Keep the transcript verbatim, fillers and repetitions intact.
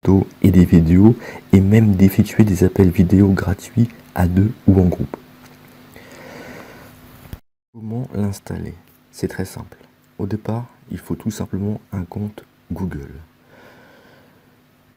photos et des vidéos et même d'effectuer des appels vidéo gratuits à deux ou en groupe. Comment l'installer? C'est très simple. Au départ, il faut tout simplement un compte Google.